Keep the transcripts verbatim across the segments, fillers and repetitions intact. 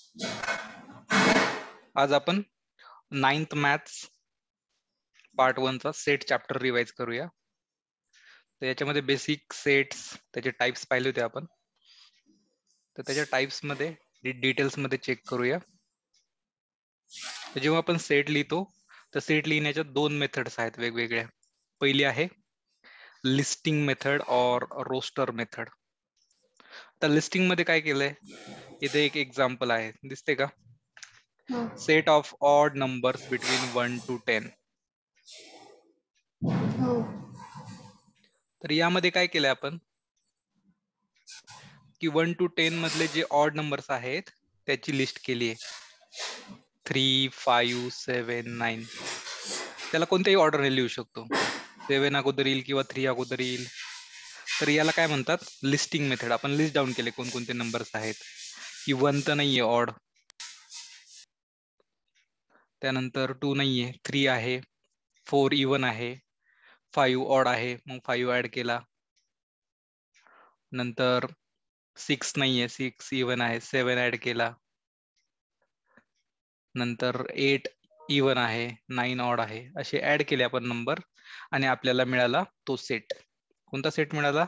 आज आपण ninth maths part one चा सेट चॅप्टर रिवाइज करूया. तर याच्यामध्ये बेसिक सेट्स त्याचे टाइप्स पाहिले होते आपण. तर त्याच्या टाइप्स मध्ये डिटेल्स मध्ये चेक करूया. तर जेव्हा आपण सेट लिहितो तर सेट लिहिण्याच्या दोन मेथड्स आहेत वेगवेगळ्या. पहिली आहे लिस्टिंग मेथड और रोस्टर मेथड. तर लिस्टिंग मध्ये काय केलंय, इथे एक एक्झाम्पल आहे, दिसते का? Set of odd numbers between one to ten. तर यामध्ये काय केलंय आपण की वन टू टेन मधले जे ऑड नंबर्स आहेत त्याची लिस्ट केली आहे. Three five seven nine. त्याला कोणत्याही ऑर्डरने लिहू शकतो. सेव्हन अगोदर येईल किंवा थ्री अगोदर येईल. तर याला काय म्हणतात, लिस्टिंग मेथड. आपण लिस्ट डाऊन केले कोणकोणते नंबर्स आहेत. की वन तर नाहीये ऑड, त्यानंतर टू नाहीये, थ्री आहे, फोर इवन आहे, फाईव्ह ऑड आहे, मग फाईव्ह ऍड केला. नंतर सिक्स नाहीये, सिक्स इवन आहे, सेव्हन ऍड केला. नंतर एट इवन आहे, नाईन ऑड आहे. असे ऍड केले आपण नंबर आणि आपल्याला मिळाला तो सेट. कोणता सेट मिळाला?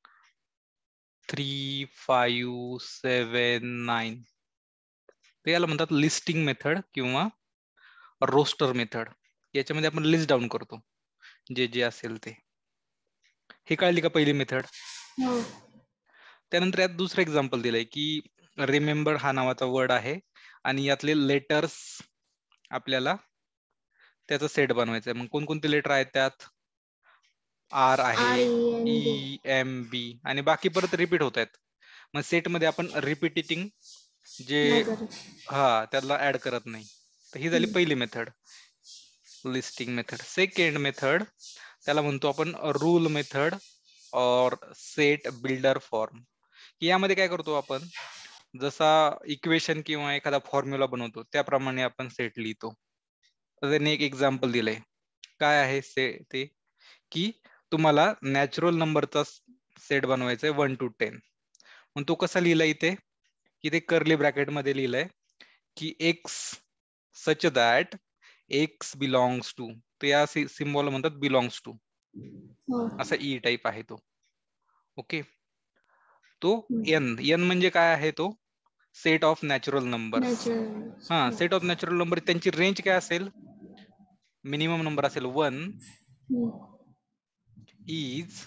Three five seven nine. ते याला म्हणतात लिस्टिंग मेथड किंवा रोस्टर मेथड. याच्यामध्ये आपण लिस्ट डाऊन करतो जे जे असेल ते. हे कळली का पहिली मेथड? त्यानंतर यात दुसरं एक्झाम्पल दिलंय की रिमेंबर हा नावाचा वर्ड आहे आणि यातले लेटर्स आपल्याला त्याचा सेट बनवायचा आहे. मग कोणकोणते लेटर आहेत त्यात? आर आहे, ई एम बी आणि बाकी परत रिपीट होत आहेत. मग सेट मध्ये आपण रिपीटिंग जे हा त्याला ऍड करत नाही. तर ही झाली पहिली method, listing method. Second method त्याला म्हणतो आपण रूल मेथड और सेट बिल्डर फॉर्म. यामध्ये काय करतो आपण, जसा इक्वेशन किंवा एखादा फॉर्म्युला बनवतो त्याप्रमाणे आपण सेट लिहितो. तर त्यांनी एक एक्झाम्पल दिलंय. काय आहे से ते की तुम्हाला नॅचरल नंबरचा सेट बनवायचा आहे वन टू टेन. मग तो कसा लिहिलाय इथे, की ते कर्ली ब्रॅकेट मध्ये लिहिलंय की x such that x belongs to. तर या सिम्बॉल म्हणतात बिलॉंग्स टू. असा ई टाईप आहे तो. ओके. तो एन एन म्हणजे काय आहे, तो सेट ऑफ नॅचरल नंबर्स. हा, सेट ऑफ नॅचरल नंबर. त्यांची रेंज काय असेल, मिनिमम नंबर असेल वन इज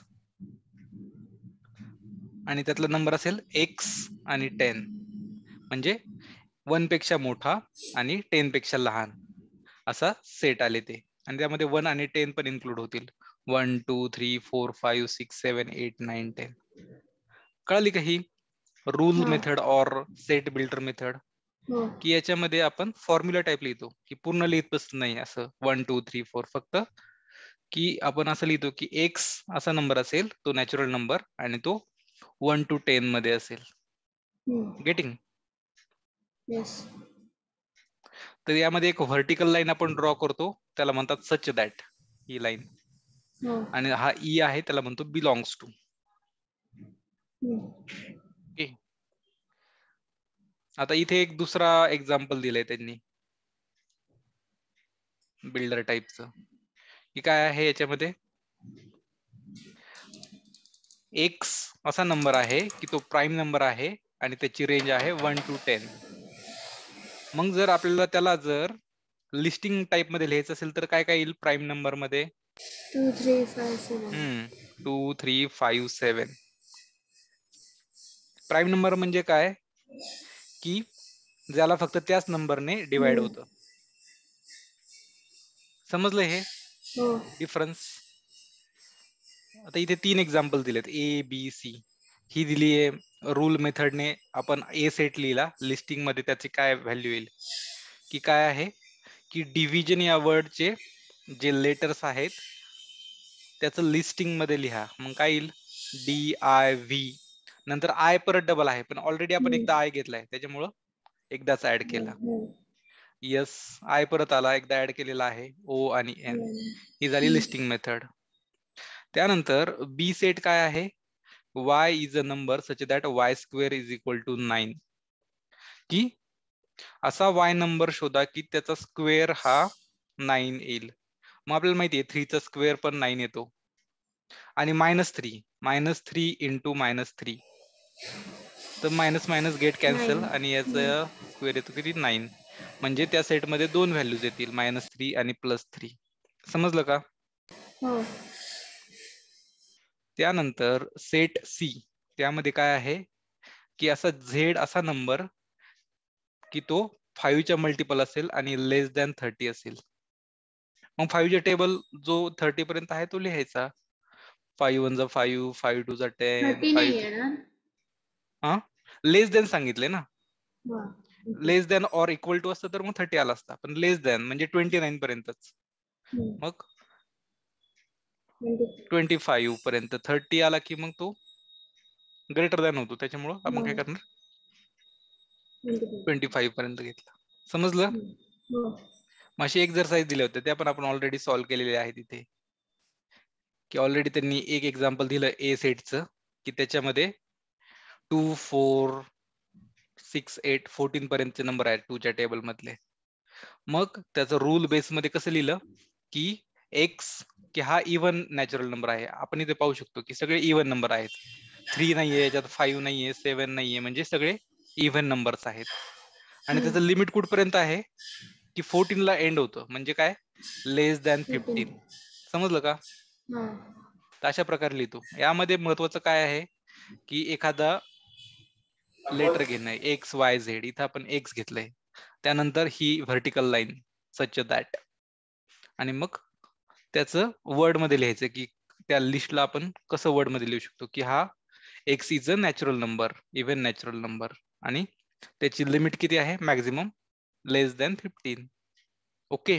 आणि त्यातला नंबर असेल एक्स आणि टेन. म्हणजे वन पेक्षा मोठा आणि टेन पेक्षा लहान असा सेट आले ते. आणि त्यामध्ये वन आणि टेन पण इन्क्लूड होतील. One two three four five six seven eight nine ten. कळली का ही रूल मेथड और सेट बिल्डर मेथड? की याच्यामध्ये आपण फॉर्म्युला टाईप लिहितो, की पूर्ण लिहित बसत नाही असं वन टू थ्री फोर. फक्त की आपण असं लिहितो की एक्स असा नंबर असेल, तो नॅचरल नंबर, आणि तो वन टू टेन मध्ये असेल. गेटिंग? तर यामध्ये एक व्हर्टिकल लाईन आपण ड्रॉ करतो, त्याला म्हणतात सच दॅट, ही लाईन. आणि हा ई आहे त्याला म्हणतो बिलॉंग्स टू. आता इथे एक दुसरा एक्झाम्पल दिलंय त्यांनी बिल्डर टाईपचं, की काय आहे याच्यामध्ये, एक्स असा नंबर आहे की तो प्राईम नंबर आहे आणि त्याची रेंज आहे वन टू टेन. मग जर आपल्याला त्याला जर लिस्टिंग टाईप मध्ये लिहायचं असेल तर काय काय येईल प्राईम नंबर मध्ये? Two three five seven. Hmm two three five seven. Prime number म्हणजे काय, की ज्याला फक्त त्याच नंबरने डिवाइड होतं. समजलं हे डिफरन्स? आता इथे तीन एक्झाम्पल दिलेत, ए बी सी. ही दिली आहे रूल मेथडने. आपण ए सेट लिहिला, लिस्टिंग मध्ये त्याची काय व्हॅल्यू येईल, की काय आहे की डिव्हिजन या वर्डचे जे लेटर्स आहेत त्याचं लिस्टिंग मध्ये लिहा. मग काय येईल, डी आय व्ही. नंतर आय परत डबल आहे, पण ऑलरेडी आपण एकदा आय घेतलाय त्याच्यामुळं एकदाच ऍड केला. यस, आय परत आला, एकदा ऍड केलेला आहे, ओ आणि एन. ही झाली लिस्टिंग मेथड. त्यानंतर बी सेट काय आहे, y is a number such that y square is equal to nine. की असा वाय नंबर शोधा की त्याचा स्क्वेअर हा नाईन येईल. मग आपल्याला माहिती आहे थ्रीचा स्क्वेअर पण नाईन येतो. आणि minus three minus three into minus three, तर मायनस मायनस गेट कॅन्सल आणि याचा स्क्वेअर येतो किती नाईन. म्हणजे त्या सेटमध्ये दोन व्हॅल्यूज येतील, मायनस थ्री आणि प्लस थ्री. समजलं का? हो. त्यानंतर सेट सी, त्यामध्ये काय आहे की असा झेड असा नंबर की तो फाईव्हच्या मल्टिपल असेल आणि लेस दॅन थर्टी असेल. मग फाईव्हच्या टेबल जो थर्टी पर्यंत आहे तो लिहायचा. फाईव्ह वन जा फाईव्ह, फाईव्ह टू जा टेन, थर्टी नाही फाईव्ह येणार. हा लेस दॅन सांगितले ना. हा, okay. Less than or equal to असतं तर मग थर्टी आला असता, पण लेस दॅन म्हणजे ट्वेंटी नाईन पर्यंतच. हम्म, मग twenty. ट्वेंटी फाईव्ह पर्यंत थर्टी आला की मग तो ग्रेटर दॅन होतो, त्याच्यामुळं आपण काय हो, करणार twenty-five. ट्वेंटी फाईव्ह पर्यंत घेतला. समजलं? हम्म, हो. मग अशी एक्झरसाइज दिले होते त्या पण आपण ऑलरेडी सॉल्व्ह केलेले आहेत इथे. की ऑलरेडी त्यांनी एक एक्झाम्पल दिलं ए सेटचं की त्याच्यामध्ये two four six eight fourteen पर्यंतचे नंबर आहेत टूच्या टेबल मधले. मग त्याचं रूल बेस मध्ये कसं लिहिलं की एक्स की हा इव्हन नॅचरल नंबर आहे. आपण इथे पाहू शकतो की सगळे इव्हन नंबर आहेत. थ्री नाहीये, याच्यात फाईव्ह नाहीये, सेव्हन नाहीये, म्हणजे सगळे इव्हन नंबर्स आहेत. आणि त्याचं लिमिट कुठपर्यंत आहे की फोर्टीन ला एंड होतं, म्हणजे काय लेस दॅन Fourteen. फिफ्टीन. समजलं का? हा. तर अशा प्रकारे लिहितो. यामध्ये महत्वाचं काय आहे की एखादा लेटर घेणं, एक्स वाय झेड, इथं आपण एक्स घेतलंय, त्यानंतर ही व्हर्टिकल लाईन सच दॅट, आणि मग त्याचं वर्ड मध्ये लिहायचं की त्या लिस्टला आपण कसं वर्ड मध्ये लिहू शकतो की हा x is a natural number, even natural number, आणि त्याची लिमिट किती आहे maximum less than fifteen. Okay.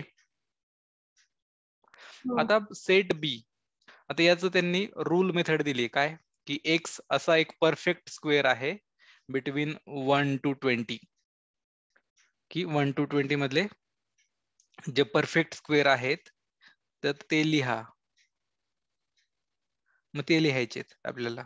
हो. आता सेट बी, आता याचं त्यांनी रूल मेथड दिली काय की एक्स असा एक परफेक्ट स्क्वेअर आहे बिटवीन वन टू ट्वेंटी, की वन टू ट्वेंटी मधले जे परफेक्ट स्क्वेअर आहेत तर ते लिहा. मग ते लिहायचे आपल्याला.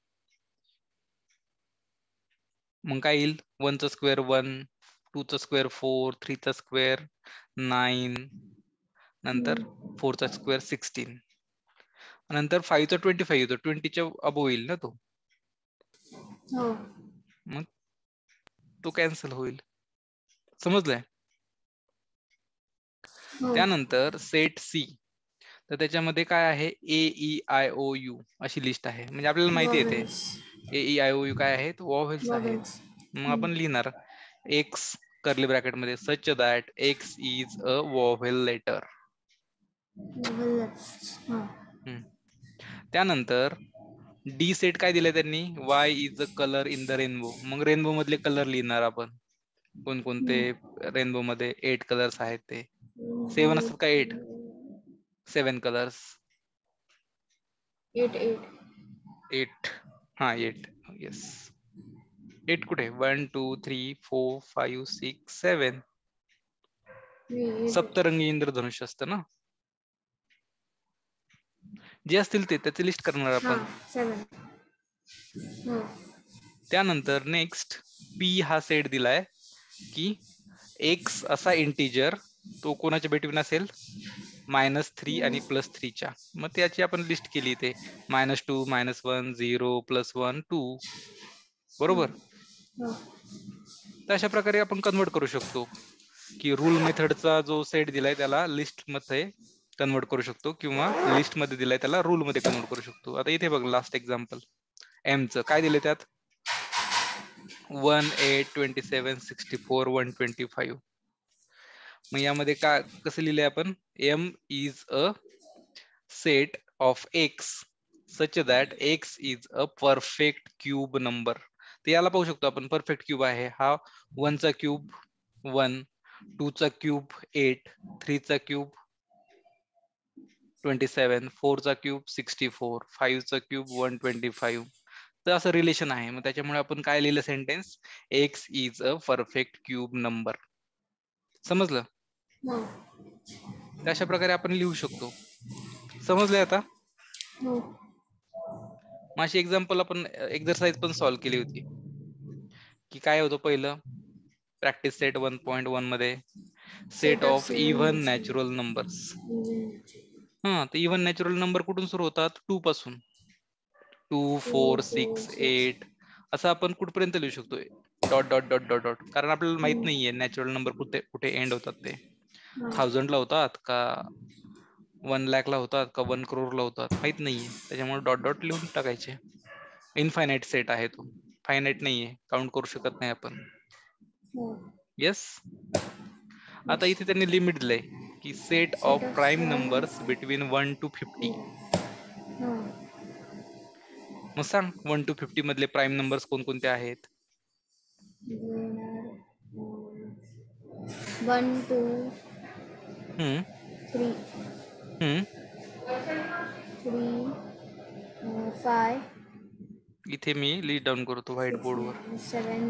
मग काय येईल, वनचा स्क्वेअर वन, टूचा स्क्वेअर फोर, थ्रीचा स्क्वेअर नाईन, नंतर हम्म, फोरचा स्क्वेअर सिक्स्टीन, नंतर फाईव्हचा ट्वेंटी फाईव्ह येतो, ट्वेंटीच्या अबो येईल ना तो, हो. मग तो कॅन्सल होईल. समजलंय? हो. त्यानंतर सेट सी, तर त्याच्यामध्ये काय आहे A E I O U अशी लिस्ट आहे, म्हणजे आपल्याला माहिती येते Vowels. A E I O U काय आहेत, वॉवेल्स आहेत. Vowels. मग आपण हम्म, लिहिणार एक्स कर्ली ब्रॅकेट मध्ये such that x is a vowel letter. vowels. हा. त्यानंतर डी सेट काय दिलंय त्यांनी, y is a colour in the rainbow. मग रेनबो मधले कलर लिहिणार आपण, कोणकोणते रेनबो मध्ये एट कलर्स आहेत ते. सेवन असतात का eight? Seven colours. Eight, eight. Eight, हा एट, येस. एट कुठे, one two three four five six seven. नाही, eight. सप्तरंगी इंद्रधनुष्य असतं ना, जे असतील ते त्याची लिस्ट करणार हा, आपण. seven. हो. त्यानंतर नेक्स्ट पी हा सेट दिलाय की एक्स असा इंटिजर तो कोणाच्या बिटवीन असेल मायनस थ्री आणि प्लस थ्रीच्या. मग त्याची आपण लिस्ट केली इथे, minus two, minus one, zero, plus one, two. बरोबर. हो. तर अशा प्रकारे आपण कन्वर्ट करू शकतो की रूल मेथडचा जो सेट दिलाय त्याला लिस्ट मध्ये कन्वर्ट करू शकतो, किंवा लिस्ट मध्ये दिलाय त्याला रूल मध्ये कन्वर्ट करू शकतो. आता इथे बघ लास्ट एक्झाम्पल एम च काय दिले, त्यात one eight twenty seven sixty four one twenty five. मग यामध्ये काय कसं लिहिलंय आपण, M is a set of X such that x is a perfect cube number. तर याला पाहू शकतो आपण परफेक्ट क्यूब आहे हा, वनचा क्यूब वन, टूचा क्यूब एट, थ्रीचा क्यूब ट्वेंटी सेवन, फोरचा क्यूब सिक्स्टी फोर, फाईव्हचा क्यूब वन ट्वेंटी फाईव्ह. तर असं रिलेशन आहे. मग त्याच्यामुळे आपण काय लिहिलं sentence, X is a perfect cube number. समजलं? हो. तर अशा प्रकारे आपण लिहू शकतो. समजलंय आता? हो. मग अशी एक्झाम्पल आपण एक्झरसाइज पण सॉल्व्ह केली होती की काय होतं पहिलं, practice set one point one मध्ये Set set of of even even natural. Natural numbers. Even हा, तर इव्हन नॅचरल नंबर कुठून सुरू होतात? टू पासून. Two four two, four, six six. Eight असं आपण कुठपर्यंत लिहू शकतोय? Dot dot dot dot dot, कारण आपल्याला माहित हम्म. नाहीये नॅचरल नंबर कुठे कुठे एंड होतात ते. हा. थाउजंडला होतात का वन लॅकला होतात का वन करोडला होतात माहित नाहीये, त्याच्यामुळे डॉट डॉट लिहून टाकायचे. इनफायनाईट सेट आहे तो, फायनाईट नाहीये, काउंट करू शकत नाही आपण. हो. येस. आता इथे त्यांनी लिमिट दिलंय की set Set of of prime prime. Numbers between one to fifty. हा. मग सांग वन टू फिफ्टी मधले प्राईम नंबर्स कोणकोणते आहेत? One two hmm three hmm three five इथे मी लिस्ट डाऊन करतो व्हाईट बोर्डवर. Seven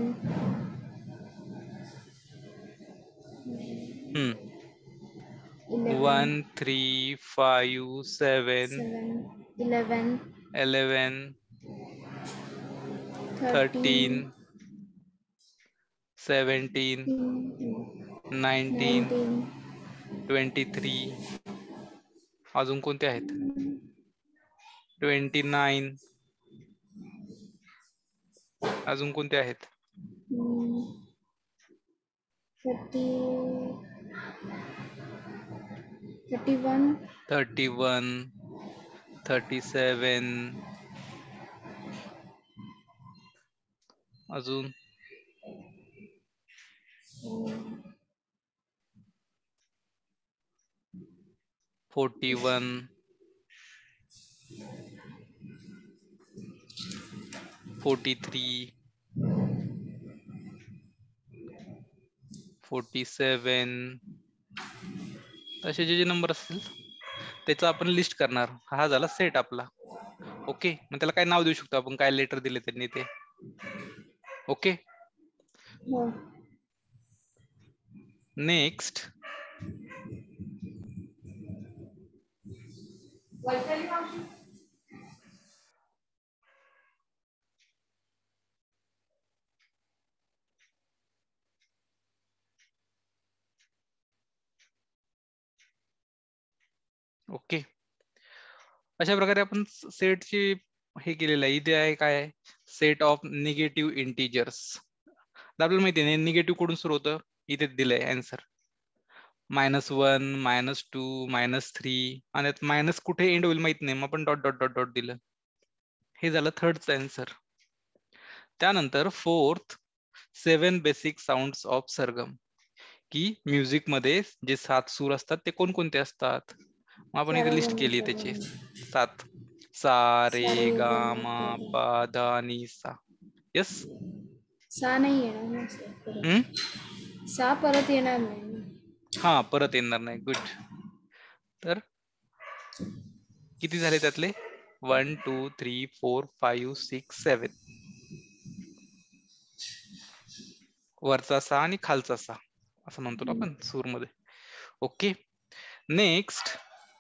hmm eleven one three five seven seven eleven eleven thirteen thirteen seventeen nineteen nineteen twenty three. अजून कोणते आहेत? Twenty nine. अजून कोणते आहेत? Thirty thirty one thirty one thirty seven. अजून forty one forty three forty seven. असे जे जे नंबर असतील त्याचा आपण लिस्ट करणार. हा झाला सेट आपला. ओके, मग त्याला काय नाव देऊ शकतो आपण, काय लेटर दिले त्यांनी ते. ओके, नेक्स्ट ओके, अशा प्रकारे आपण सेटची हे केलेलं आहे. इथे आहे काय? Set of negative integers. आपल्याला माहिती आहे निगेटिव्ह कुठून सुरू होतं, इथे दिलंय answer. Minus one minus two minus three, आणि मायनस कुठे एंड होईल माहित नाही, मग आपण डॉट डॉट डॉट डॉट दिलं. हे झालं थर्डचं आन्सर. त्यानंतर fourth, seven basic sounds of सरगम, की म्युझिक मध्ये जे सात सूर असतात ते कोणकोणते असतात. मग आपण इथे लिस्ट केली त्याची सात. सा रे गा मा पा धा नी सा. यस. सा नाही येणार ना सर परत. हम्म सा परत येणार नाही. हा, परत येणार नाही. गुड. तर किती झाले त्यातले? One two three four five six seven. वरचा सा आणि खालचा सा असं म्हणतो ना आपण सूरमध्ये. ओके, नेक्स्ट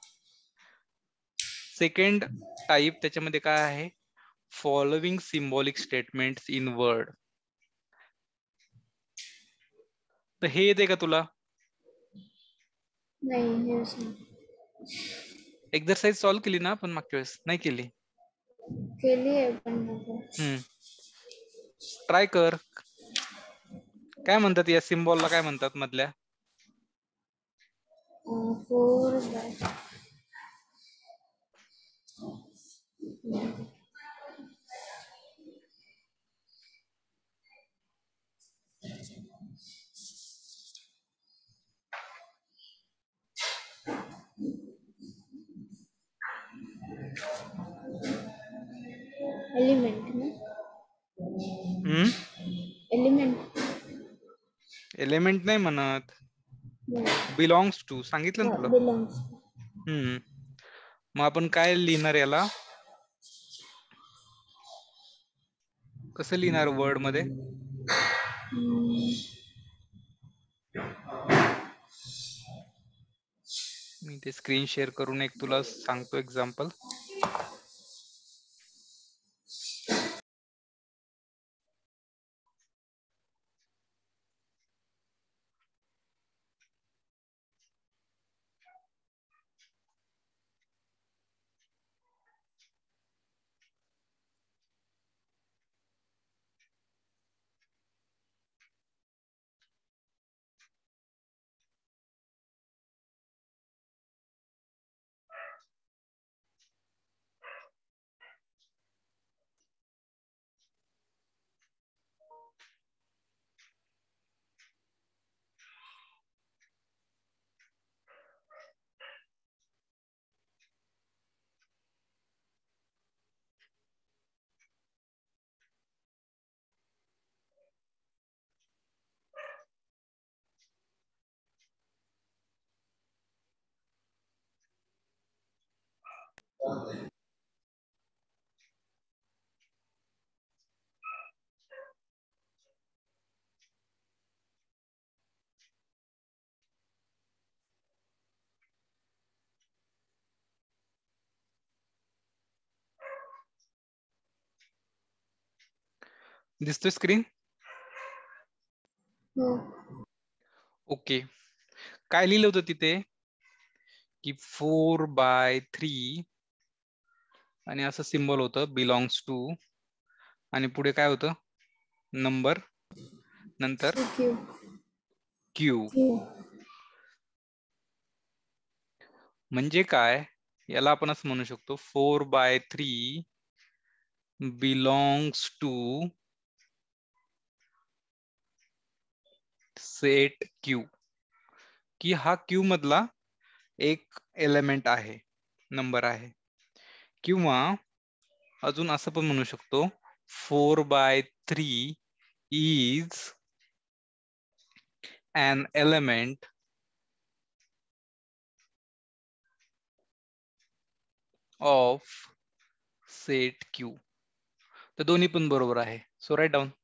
सेकंड टाईप, त्याच्यामध्ये काय आहे? Following symbolic statements in word. तर हे येते का तुला? नाही. एक्सरसाइज सॉल्व्ह केली ना आपण मागच्या वेळेस? नाही केली? केली आहे पण हम्म ट्राय कर. काय म्हणतात या सिम्बॉलला, काय म्हणतात मधल्या? फोर एलिमेंट ना. हम्म एलिमेंट एलिमेंट नाही म्हणत, बिलॉंग्स टू सांगितलं ना तुला. बिलॉंग्स. हम्म मग आपण काय लिहिणार याला? कसं लिहिणार वर्ड मध्ये? मी ते स्क्रीन शेअर करून एक तुला सांगतो एक्झाम्पल. दिसतोय स्क्रीन? हो. ओके. काय लिहिलं होतं तिथे की फोर बाय थ्री आणि असं सिम्बॉल होतं बिलॉंग्स टू आणि पुढे काय होतं नंबर नंतर क्यू क्यू. क्यू म्हणजे काय याला आपण असं म्हणू शकतो four by three belongs to set Q, की हा क्यू मधला एक एलिमेंट आहे, नंबर आहे. किंवा अजून असं पण म्हणू शकतो four by three is an element of set Q. तर दोन्ही पण बरोबर आहे. So write down.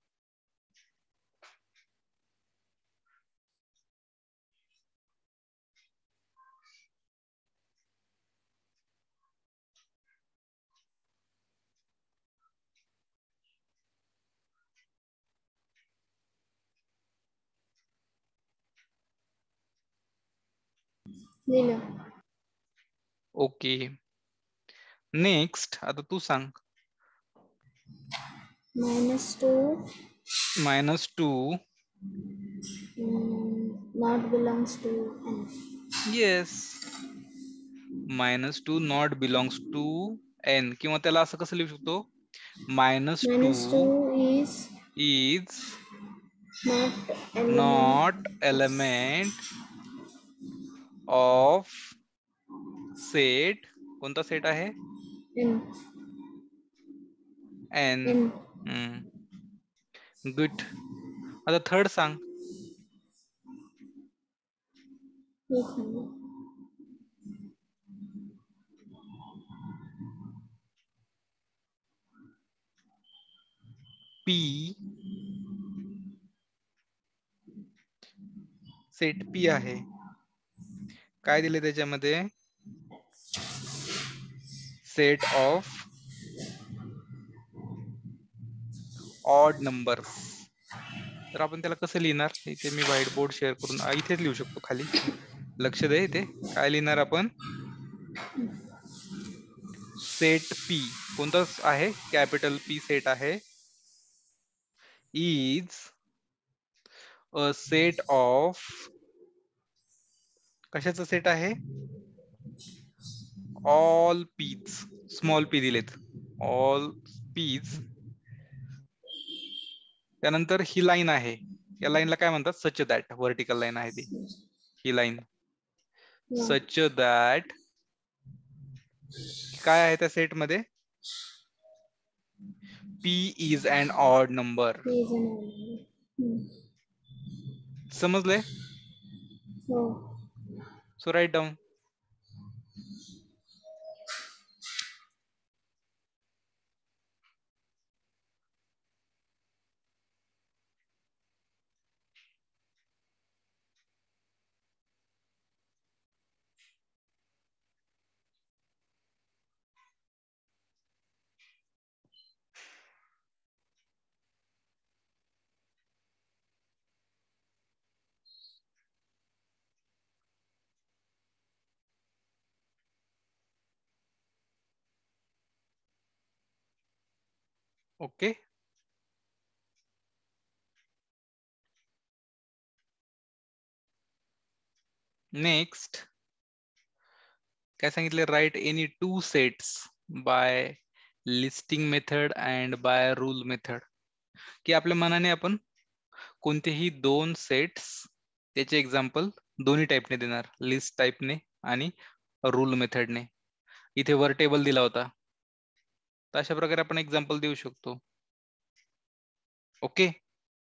लिहिलं. ओके. नेक्स्ट आता तू सांग. Minus two minus two not belongs to N. Yes. Minus two not belongs to N, किंवा त्याला असं कसं लिहू शकतो minus two minus two is is not element not element of set. कोणता सेट आहे एन. एन. एन. गुड. आता third सांग. एक मिनिट. पी सेट पी आहे. काय दिले त्याच्यामध्ये सेट ऑफ ऑड नंबर्स. तर आपण त्याला कसं लिहिणार, इथे मी व्हाईट बोर्ड शेअर करून इथेच लिहू शकतो खाली. लक्ष दे इथे काय लिहिणार आपण. सेट पी कोणता आहे कॅपिटल पी सेट आहे. इज अ सेट ऑफ कशाचा सेट आहे ऑल पीज. स्मॉल पी दिलेत ऑल पीज. त्यानंतर ही लाईन आहे, या लाईनला काय म्हणतात सच दॅट. व्हर्टिकल लाईन आहे ती ही लाईन. सच दॅट काय आहे त्या सेट मध्ये P is an odd number. समजले. हो. So write down. Okay. Next काय सांगितले write any two sets by listing method and by rule method, की आपल्या मनाने आपण कोणतेही दोन सेट्स त्याचे एक्झाम्पल दोन्ही टाईपने देणार, लिस्ट टाईपने आणि रूल मेथडने. इथे वर टेबल दिला होता तर अशा प्रकारे आपण एक्झाम्पल देऊ शकतो. ओके.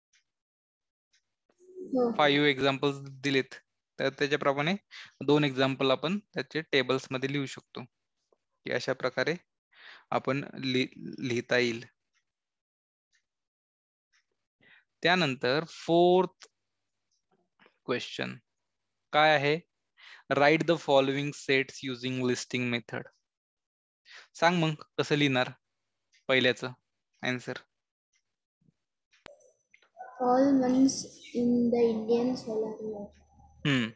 फाईव्ह एक्झाम्पल्स दिलेत तर त्याच्याप्रमाणे दोन एक्झाम्पल आपण त्याचे टेबल्स मध्ये लिहू शकतो की अशा प्रकारे आपण लि लिहिता येईल. त्यानंतर फोर्थ क्वेश्चन काय आहे? Write the following sets using listing method. सांग मग कसं लिहिणार पहिल्याचं answer. all months in the Indian solar year. Hmm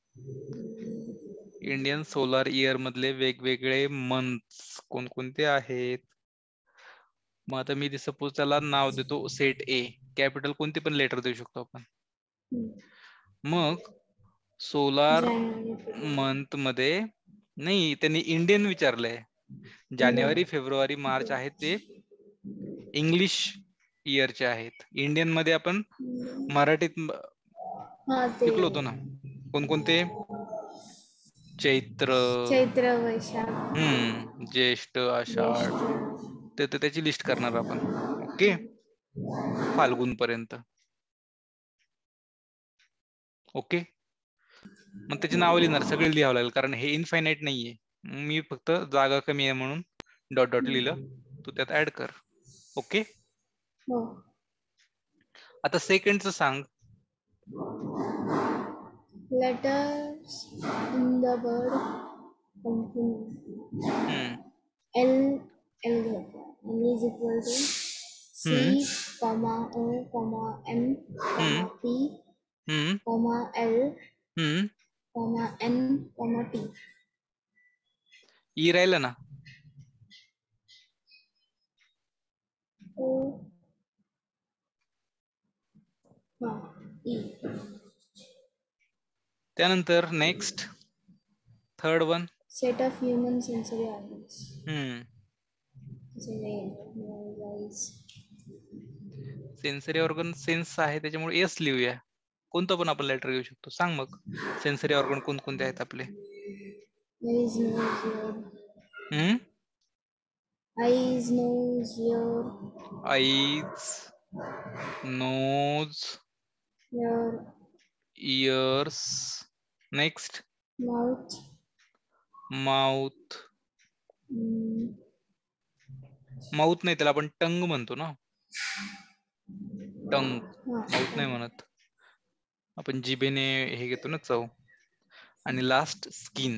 Indian solar year मधले वेगवेगळे मंथ्स कोणकोणते आहेत? मग आता मी सपोज त्याला नाव देतो सेट ए. कॅपिटल कोणते पण लेटर देऊ शकतो आपण. Hmm. मग सोलार January, February. मंथ मध्ये नाही, त्यांनी इंडियन विचारलंय. जानेवारी फेब्रुवारी मार्च आहेत ते इंग्लिश इयरचे आहेत. इंडियन मध्ये आपण Hmm. मराठीत हा ते शिकलो होतो ना कोणकोणते? चैत्र, चैत्र, वैशाख, हम्म ज्येष्ठ, आषाढ, ज्येष्ठ. ते तर त्याची लिस्ट करणार आपण. ओके, फाल्गुन पर्यंत. ओके, मग त्याची नावं लिहिणार, सगळे लिहावं लागेल कारण हे इनफायनाईट नाहीये. मी फक्त जागा कमी आहे म्हणून डॉट डॉट लिहिलं, तू त्यात ऍड कर. ओके, हो. आता सेकंडचं सांग. Letters in the word continent. हम्म L L घेतला. L is equal to C, हम्म comma O, comma M, comma हम्म P, हम्म comma L, हम्म comma N, comma T. E राहिलं ना. O, हा, E. त्यानंतर next third one. Set of human sensory organs. Hmm Eyes. Sensory organ sense आहे त्याच्यामुळे एस लिहूया. कोणतं पण आपण लेटर घेऊ शकतो. सांग मग सेन्सरी ऑर्गन कोणकोणते आहेत आपले? Eyes, nose, ear. हम्म Eyes, nose, ear. Eyes, nose, Ear, ears. Next mouth. Mouth. Mm, mouth नाही, त्याला आपण टंग म्हणतो ना. टंग, हा, माउथ नाही म्हणत आपण. जिभेने हे घेतो ना चव. आणि लास्ट स्किन.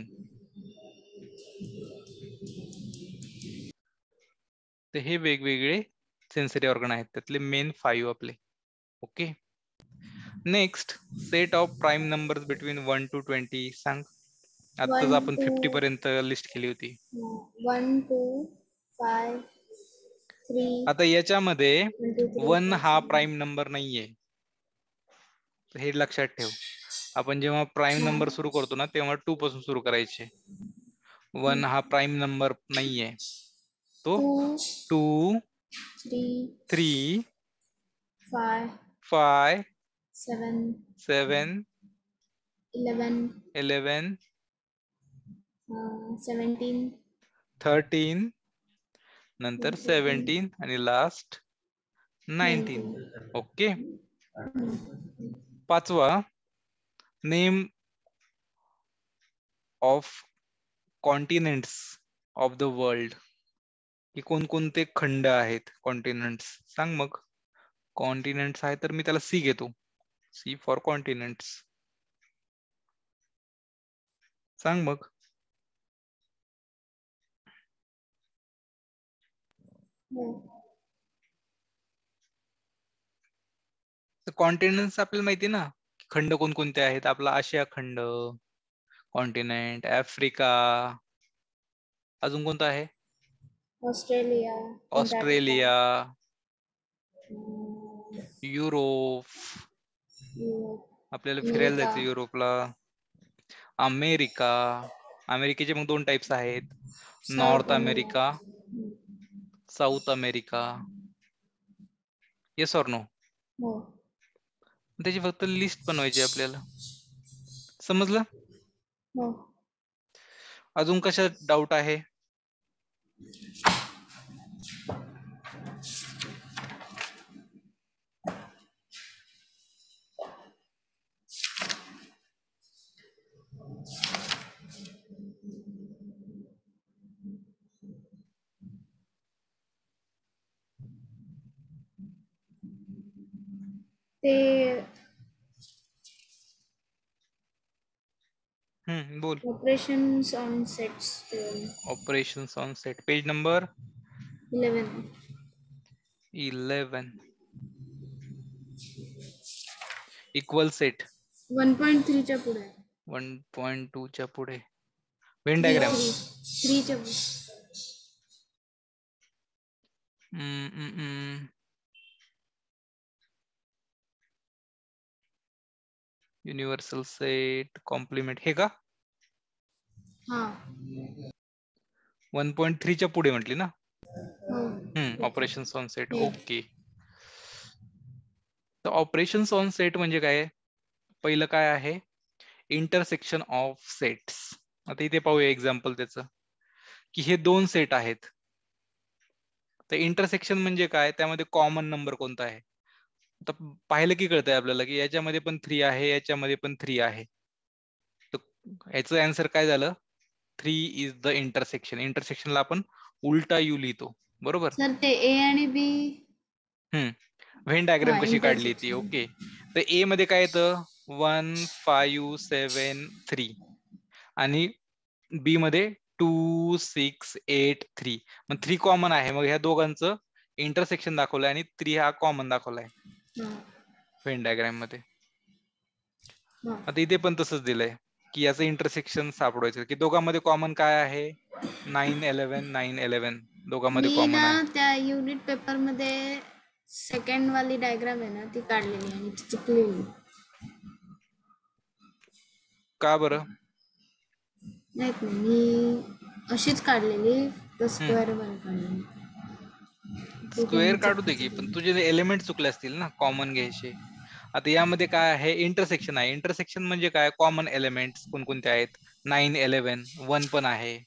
तर हे वेगवेगळे सेन्सरी ऑर्गन आहेत, त्यातले मेन फाईव्ह आपले. Okay, next set of prime numbers between one to twenty. सांग. आताच one, आपण फिफ्टी two, पर्यंत लिस्ट केली होती. no, one, two, five, three, आता याच्यामध्ये one, two, three, one four, हा seven. प्राईम नंबर नाहीये, हे लक्षात ठेव. आपण जेव्हा प्राईम हा. नंबर सुरू करतो ना तेव्हा टू पासून सुरू करायचे. वन हा प्राईम नंबर नाहीये, तो Two, two, three, three, five, five, seven, seven, eleven, eleven, uh, seventeen, thirteen, नंतर fifteen, सेव्हन्टीन आणि लास्ट नाईन्टीन. nineteen. ओके, पाचवा name of continents of the world. की कोणकोणते खंड आहेत कॉन्टिनेंट्स? सांग मग. कॉन्टिनेंट्स आहे तर मी त्याला सी घेतो. C for continents. सांग मग. हो. कॉन्टिनेंट्स आपल्याला माहिती ना, खंड कोणकोणते आहेत. आपला आशिया खंड कॉन्टिनेंट, आफ्रिका, अजून कोणता आहे? Australia, Antarctica, Australia, um, Europe, Europe, आपल्याला फिरायला अमेरिका, जायचं युरोपला. अमेरिका, अमेरिकेचे मग दोन टाइप्स आहेत, south north America. America, south America. Yes or no? हो. त्याची फक्त लिस्ट बनवायची आपल्याला. समजलं? हो. अजून कशात डाऊट आहे? ते हम्म बोल. Operations on sets operations on set, page number eleven. Eleven. Equal set one point थ्रीच्या पुढे. वन पॉइंट टू च्या पुढे व्हेन थ्री डायग्राम. थ्री थ्रीच्या पुढे. युनिव्हर्सल सेट कॉम्प्लिमेंट हे का? हा. वन पॉइंट थ्रीच्या पुढे म्हटली ना. हो. Hmm operations on set. हे. ओके. तर ऑपरेशन्स ऑन सेट म्हणजे काय? पहिलं काय आहे? Intersection of sets. आता इथे पाहूया एक्झाम्पल त्याचं, की हे दोन सेट आहेत. तर इंटरसेक्शन म्हणजे काय? त्यामध्ये कॉमन नंबर कोणता आहे? आता पाहिलं की कळतंय आपल्याला की याच्यामध्ये पण थ्री आहे, याच्यामध्ये पण थ्री आहे. तर याचं आन्सर काय झालं? Three is the intersection. इंटरसेक्शनला आपण उलटा यू लिहितो, बरोबर? सर ते ए आणि बी. हम्म व्हेन डायग्राम कशी काढली ती. ओके. तर ए मध्ये काय येतं? वन फाईव्ह सेवन थ्री आणि बी मध्ये टू सिक्स एट थ्री. मग थ्री कॉमन आहे, मग ह्या दोघांचं इंटरसेक्शन दाखवलंय आणि थ्री हा कॉमन दाखवलाय व्हेन डायग्राम मध्ये. आता इथे पण तसंच दिलंय की याचं इंटरसेक्शन सापडवायचं, की दोघांमध्ये कॉमन काय आहे? नाईन इलेव्हन नाईन इलेव्हन दोघांमध्ये मी कॉमन ना आहे. त्या युनिट पेपर मध्ये सेकंड वाली डायग्राम आहे ना ती काढलेली आणि ती चुकलेली. का बरं? नाहीत नाही, मी अशीच काढलेली, तर स्क्वेअर मध्ये काढलेली. स्क्वेअर काढू दे की, पण तुझे एलिमेंट चुकले असतील ना, कॉमन घ्यायचे. आता यामध्ये काय आहे? इंटरसेक्शन आहे. इंटरसेक्शन म्हणजे काय? कॉमन एलिमेंट कोणकोणते आहेत? नाईन इलेव्हन वन पण आहे.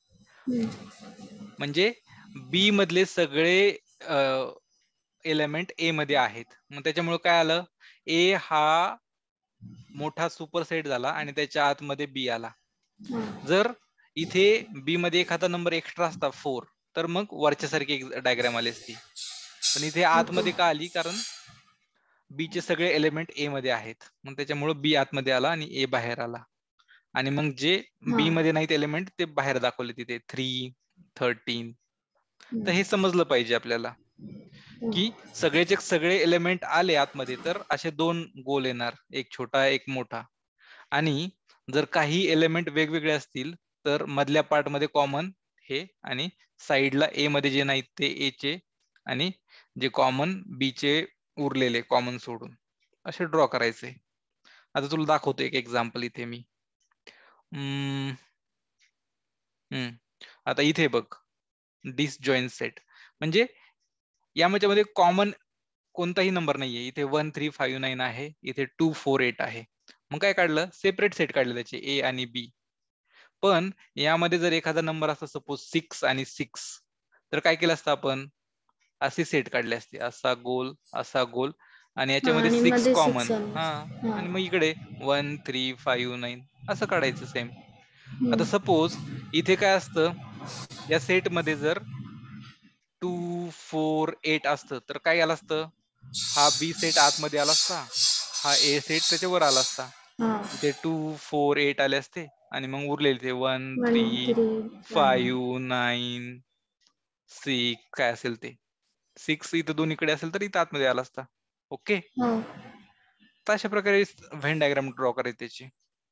म्हणजे बी मधले सगळे एलिमेंट ए मध्ये आहेत. मग त्याच्यामुळे काय आलं? ए हा मोठा सुपरसेट झाला आणि त्याच्या आतमध्ये बी आला. जर इथे बी मध्ये एखादा नंबर एक्स्ट्रा असता फोर, तर मग वरच्या सारखी एक डायग्राम आली असती. पण इथे आतमध्ये का आली? कारण बी चे सगळे एलिमेंट ए मध्ये आहेत. मग त्याच्यामुळे बी आतमध्ये आला आणि ए बाहेर आला. आणि मग जे बी मध्ये नाहीत एलिमेंट ते बाहेर दाखवले तिथे थ्री थर्टीन. तर हे समजलं पाहिजे आपल्याला की सगळेचे सगळे एलिमेंट आले आतमध्ये तर असे दोन गोल येणार, एक छोटा एक मोठा. आणि जर काही एलिमेंट वेगवेगळे असतील तर मधल्या पार्ट मध्ये कॉमन हे आणि साइडला ए मध्ये जे नाहीत ते ए चे आणि जे कॉमन बी चे उरलेले कॉमन सोडून असे ड्रॉ करायचे. आता तुला दाखवतो एक एक्झाम्पल इथे मी. हम्म हम्म आता इथे बघ, डिसजॉईंट सेट म्हणजे यामध्ये कॉमन कोणताही नंबर नाहीये. इथे वन थ्री फाईव्ह नाईन आहे, इथे टू फोर एट आहे. मग काय काढलं? सेपरेट सेट काढले त्याचे ए आणि बी. पण यामध्ये जर एखादा नंबर असता सपोज सिक्स आणि सिक्स, तर काय केलं असतं आपण? असे सेट काढले असते, असा गोल असा गोल आणि याच्यामध्ये सिक्स कॉमन. हा आणि मग इकडे वन थ्री फाईव्ह नाईन असं काढायचं सेम. आता सपोज इथे काय असतं? या सेट मध्ये जर टू फोर एट असतं तर काय आलं असतं? हा बी सेट आतमध्ये आला असता, हा ए सेट त्याच्यावर आला असता. इथे टू फोर एट आले असते आणि मग उरलेले ते one three five nine six काय असेल ते. सिक्स इथं दोन्हीकडे असेल तर इथं आतमध्ये आला असता. ओके. तर अशा प्रकारे व्हेन डायग्राम ड्रॉ करायची त्याची.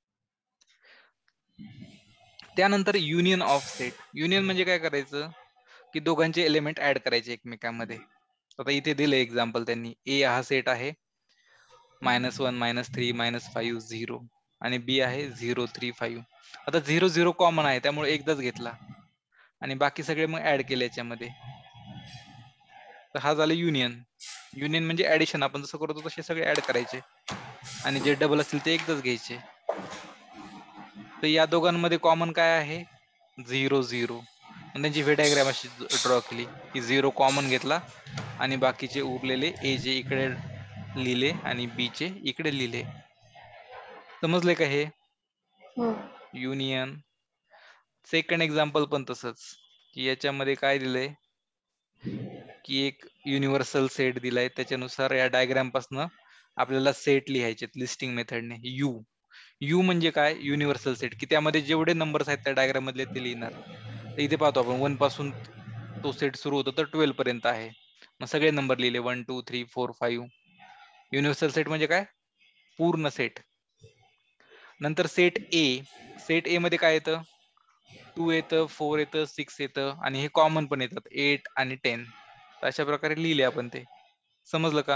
त्यानंतर युनियन ऑफ सेट. युनियन म्हणजे काय करायचं? की दोघांचे एलिमेंट ऍड करायचे एकमेकांमध्ये. आता इथे दिले एक्झाम्पल त्यांनी. ए हा सेट आहे minus one minus three minus five zero आणि बी आहे झिरो थ्री फाईव्ह. आता झिरो झिरो कॉमन आहे त्यामुळे एकदाच घेतला आणि बाकी सगळे मग ऍड केले याच्यामध्ये. तर हा झाला युनियन. युनियन म्हणजे ऍडिशन. आपण जसं करतो तसे सगळे ऍड करायचे आणि जे डबल असतील ते एकदाच घ्यायचे. तर या दोघांमध्ये कॉमन काय आहे? Zero zero. त्यांची व्हेन डायग्राम अशी ड्रॉ केली की झिरो कॉमन घेतला आणि बाकीचे उरलेले ए जे इकडे लिहिले आणि बी चे इकडे लिहिले. समजले का हे? युनियन. सेकंड एक्झाम्पल पण तसंच, की याच्यामध्ये काय दिलंय की एक युनिव्हर्सल सेट दिलाय, त्याच्यानुसार या डायग्राम पासन आपल्याला सेट लिहायचे लिस्टिंग मेथडने. यू यू म्हणजे काय? युनिव्हर्सल सेट, की त्यामध्ये जेवढे नंबर्स आहेत त्या डायग्राम मधले ते लिहिणार. तर इथे पाहतो आपण वन पासून तो सेट सुरू होतो तर ट्वेल्व पर्यंत आहे. मग सगळे नंबर लिहिले one two three four five. Universal set म्हणजे काय? पूर्ण सेट. नंतर सेट ए. सेट ए मध्ये काय येतं? टू येतं, फोर येतं, सिक्स येतं आणि हे कॉमन पण येतात एट आणि टेन. तर अशा प्रकारे लिहिले आपण ते. समजलं का?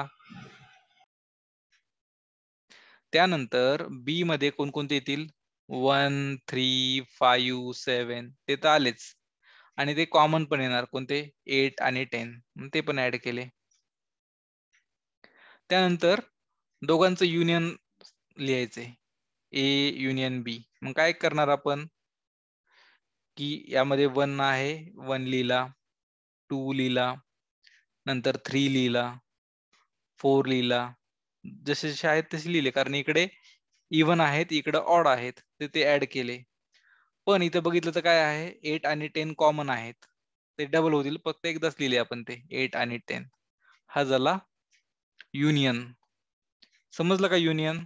त्यानंतर बी मध्ये कोणकोणते येतील? वन, थ्री, फाईव्ह, सेवन ते तर आलेच. आणि ते कॉमन पण येणार कोणते? एट आणि टेन. ते पण ऍड केले. त्यानंतर दोघांचं युनियन लिहायचंय. A union B. मग काय करणार आपण? की यामध्ये वन आहे, वन लिहिला, टू लिहिला, नंतर थ्री लिहिला, फोर लिहिला. जसे जसे आहेत तसे लिहिले, कारण इकडे इव्हन आहेत, इकडे ऑड आहेत, तर ते ऍड केले. पण इथे बघितलं तर काय आहे? एट आणि टेन कॉमन आहेत, ते डबल होतील. फक्त एकदाच लिहिले आपण ते एट आणि टेन. हा झाला युनियन. समजलं का युनियन?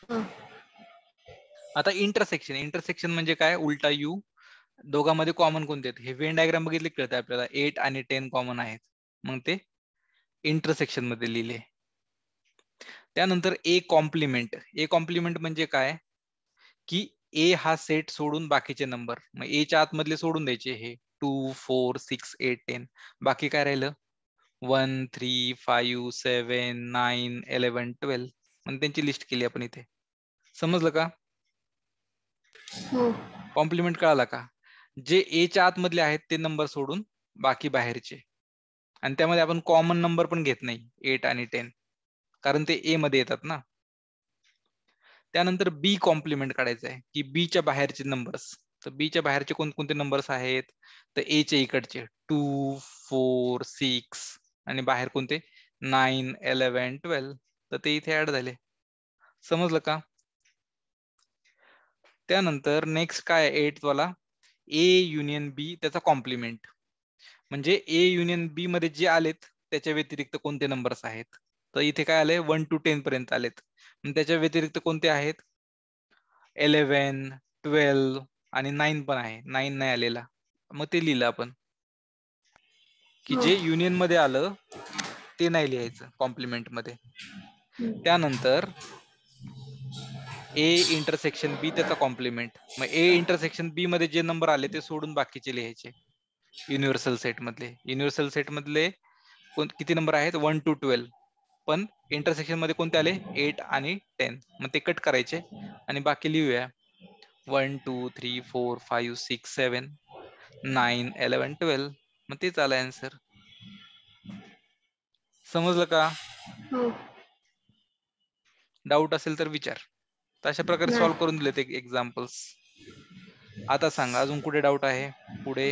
आता इंटरसेक्शन. इंटरसेक्शन म्हणजे काय? उलटा यू. दोघांमध्ये कॉमन कोणते आहेत? हे वेन डायग्राम बघितले कळते आपल्याला. एट आणि टेन कॉमन आहेत, मग ते इंटरसेक्शन मध्ये लिहिले. त्यानंतर ए कॉम्प्लिमेंट. ए कॉम्प्लिमेंट म्हणजे काय? की ए हा सेट सोडून बाकीचे नंबर, मग ए च्या आतमधले सोडून द्यायचे. हे two, four, six, eight, ten. बाकी काय राहिलं? One, three, five, seven, nine, eleven, twelve. मग त्यांची लिस्ट केली आपण इथे. समजलं का? हो. कॉम्प्लिमेंट कळाला का? जे ए च्या आतमधले आहेत ते नंबर सोडून बाकी बाहेरचे. आणि त्यामध्ये आपण कॉमन नंबर पण घेत नाही, एट आणि टेन, कारण ते ए मध्ये येतात ना. त्यानंतर बी कॉम्प्लिमेंट काढायचं आहे, की बी च्या बाहेरचे नंबर्स. तर बी च्या बाहेरचे कोणकोणते नंबर्स आहेत? तर ए च्या इकडचे टू, फोर, सिक्स आणि बाहेर कोणते? Nine, eleven, twelve. तर ते इथे ऍड झाले. समजलं का? त्यानंतर नेक्स्ट काय? एट वाला ए युनियन बी, त्याचा कॉम्प्लिमेंट. म्हणजे ए युनियन बी मध्ये जे आलेत त्याच्या व्यतिरिक्त कोणते नंबर्स आहेत? तर इथे काय आले? वन टू टेन पर्यंत आलेत. त्याच्या व्यतिरिक्त कोणते आहेत? इलेव्हन, ट्वेल्व आणि नाईन पण आहे. नाईन नाही आलेला, मग ते लिहिलं आपण. की जे युनियन मध्ये आलं ते नाही लिहायचं कॉम्प्लिमेंट मध्ये. त्यानंतर ए इंटरसेक्शन बी, त्याचा कॉम्प्लिमेंट. मग ए इंटरसेक्शन बी मध्ये जे नंबर आले ते सोडून बाकीचे लिहायचे युनिव्हर्सल सेट मधले. युनिव्हर्सल सेट मधले किती नंबर आहेत? One to twelve. पण इंटरसेक्शन मध्ये कोणते आले? एट आणि टेन. मग ते कट करायचे आणि बाकी लिहूया. One two three four five six seven nine eleven twelve. मग तेच आलं आन्सर. समजलं का? हो. डाऊट असेल तर विचार. तर अशा प्रकारे नाही. सॉल्व्ह करून दिले ते एक्झाम्पल्स. आता सांगा अजून कुठे डाऊट आहे? पुढे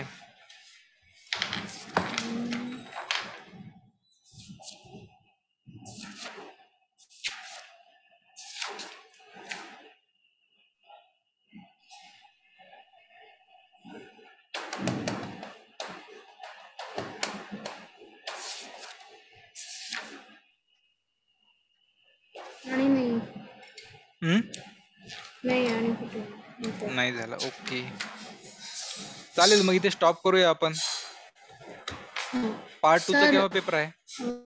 आणि नाही. हम्म नाही आणि कुठे नंतर. नाही झालं. ओके, चालेल. मग इथे स्टॉप करूया आपण. हो. पार्ट टू चा सर केव्हा पेपर आहे?